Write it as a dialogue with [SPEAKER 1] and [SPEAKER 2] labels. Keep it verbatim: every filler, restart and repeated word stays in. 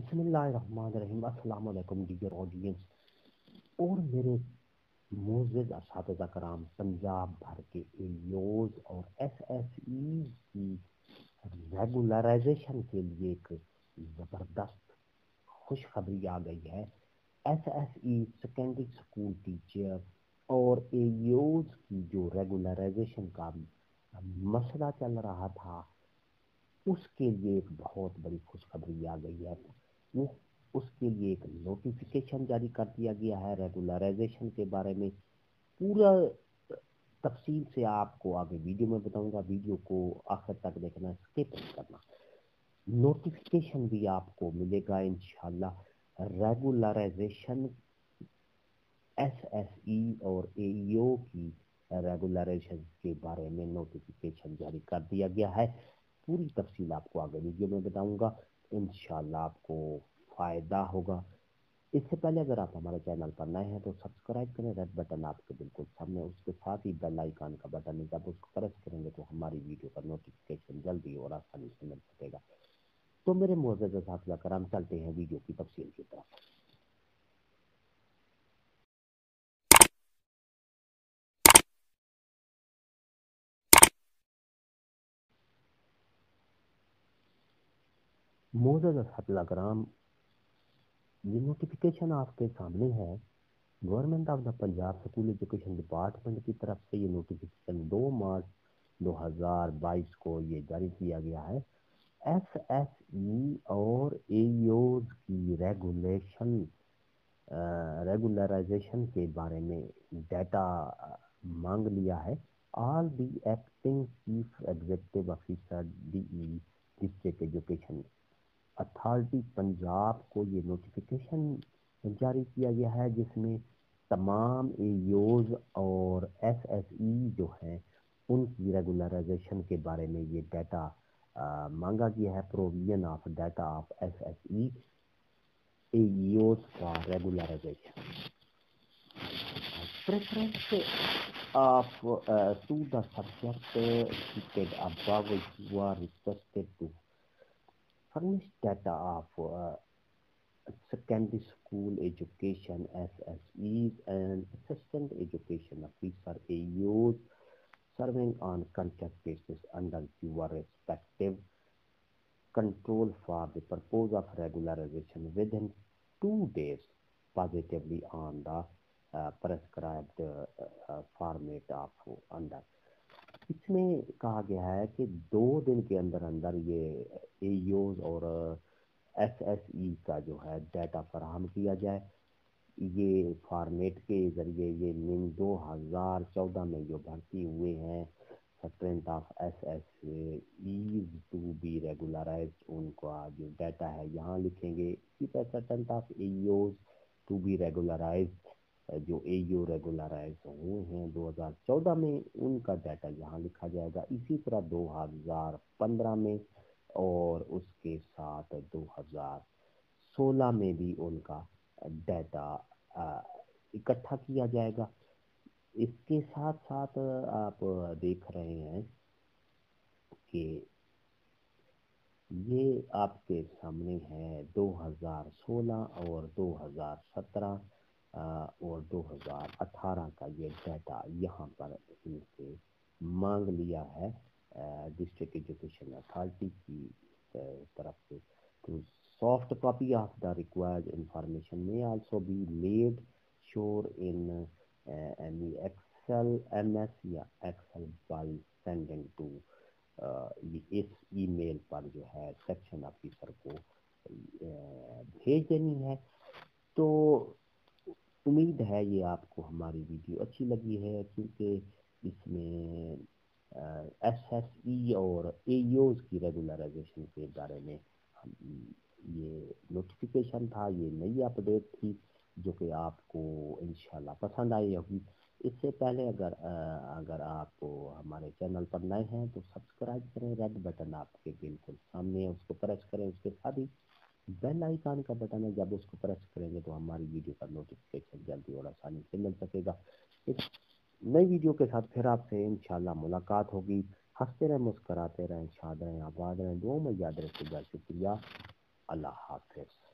[SPEAKER 1] بسم اللہ الرحمن الرحیم. السلام علیکم ڈیئر آڈینس اور میرے معزز اساتذہ کرام. پنجاب بھر کے ایوز اور ایس ایس ای کی ریگولرائزیشن کے لیے ایک زبردست خوشخبری آ گئی ہے. S S E secondary school teacher اور ایوز کی جو ریگولرائزیشن کا مسئلہ چل رہا تھا اس کے لیے ایک بہت بڑی خوشخبری آ گئی ہے. وہ اس کے لیے ایک نوٹیفیکیشن جاری کر دیا گیا ہے ریگولرائزیشن کے بارے میں. پورا تفصیل سے آپ کو آگے ویڈیو میں بتاؤں گا. ویڈیو کو آخر تک دیکھنا, اسکپ کرنا. نوٹیفیکیشن بھی آپ کو ملے گا انشاءاللہ. ریگولرائزیشن ایس ایس ای اور اے ای او کی ریگولرائزیشن کے بارے میں نوٹیفیکیشن جاری کر دیا گیا ہے. پوری تفصیل آپ کو آگے ویڈیو میں بتاؤں گا. انشاءاللہ آپ کو فائدہ ہوگا. اس سے پہلے اگر آپ ہمارے چینل پر نئے ہیں تو سبسکرائب کریں. ریڈ بٹن آپ کے بالکل سامنے, اس کے ساتھ ہی بیل آئیکن کا بٹن ہے. جب اس کو پریس کریں گے تو ہماری ویڈیو کا نوٹیفیکیشن جلدی اور آسانی سے مل سکے گا. تو میرے معزز اساتذہ کرام چلتے ہیں ویڈیو کی تفصیل کی طرف. معزز اساتذہ کرام, یہ نوٹیفیکیشن آپ کے سامنے ہے. Government of the Punjab school education department کی طرف سے یہ نوٹیفیکیشن دو مارچ دو ہزار بائیس کو یہ جاری کیا گیا ہے. ایس ایس ای اور اے ای اوز کی ریگولیشن ریگولرائزیشن کے بارے میں ڈیٹا مانگ لیا ہے. All the acting chief executive officer D E district education authority Punjab کو یہ نوٹیفیکیشن جاری کیا گیا ہے, جس میں تمام اے ای اوز اور ایس ایس ای جو ہیں ان کی ریگولرائزیشن کے بارے میں یہ ڈیٹا مانگا گیا ہے. Provision of data of S S E A E Os کا regularisation. Preference of to the subject cited above, you are requested to furnish data of uh, secondary school education S S Es and assistant education officer A E Os serving on contract basis under your respective control for the purpose of regularization within two days positively on the uh, prescribed uh, uh, format of under. اس میں کہا گیا ہے کہ دو دن کے اندر اندر یہ اے ای اوز اور ایس ایس ای کا جو ہے ڈیٹا فراہم کیا جائے. یہ فارمیٹ کے ذریعے یہ من دو ہزار چودہ میں جو بھرتی ہوئے ہیں strength of S S Es to be regularised, ان کا جو ڈیٹا ہے یہاں لکھیں گے. اسی طرح strength of A E Os to be regularised, جو اے ای او ریگولرائز ہوئے ہیں دو ہزار چودہ میں, ان کا ڈیٹا یہاں لکھا جائے گا. اسی طرح دو ہزار پندرہ میں اور اس کے ساتھ دو ہزار سولہ میں بھی ان کا ڈیٹا اکٹھا کیا جائے گا. اس کے ساتھ ساتھ آپ دیکھ رہے ہیں کہ یہ آپ کے سامنے ہے دو ہزار سولہ اور دو ہزار سترہ اور دو ہزار اٹھارہ کا یہ ڈیٹا یہاں پر ان سے مانگ لیا ہے ڈسٹرکٹ ایجوکیشن اتھارٹی کی طرف سے. تو soft copy of the required information میں also be made sure in any Excel M S یا ایکسل بائی سینڈنگ ٹو اس ای میل پر جو ہے سیکشن آفیسر کو بھیج دینی ہے. تو امید ہے یہ آپ کو ہماری ویڈیو اچھی لگی ہے, کیونکہ اس میں ایس ایس ای اور اے ای اوز کی ریگولرائزیشن کے بارے میں یہ نوٹیفیکیشن تھا, یہ نئی اپڈیٹ تھی جو کہ آپ کو انشاءاللہ پسند آئی ہوگی. اس سے پہلے اگر اگر آپ ہمارے چینل پر نئے ہیں تو سبسکرائب کریں. ریڈ بٹن آپ کے بالکل سامنے ہے, اس کو پریس کریں. اس کے ساتھ ہی بیل آئیکن کا بٹن ہے, جب اس کو پریس کریں گے تو ہماری ویڈیو کا نوٹیفیکیشن جلدی اور آسانی سے مل سکے گا. ایک نئی ویڈیو کے ساتھ پھر آپ سے انشاءاللہ ملاقات ہوگی. ہنستے رہیں, مسکراتے رہیں, شاد رہیں, آباد رہیں, دعاؤں میں یاد رکھیے گا. شکریہ. اللہ حافظ.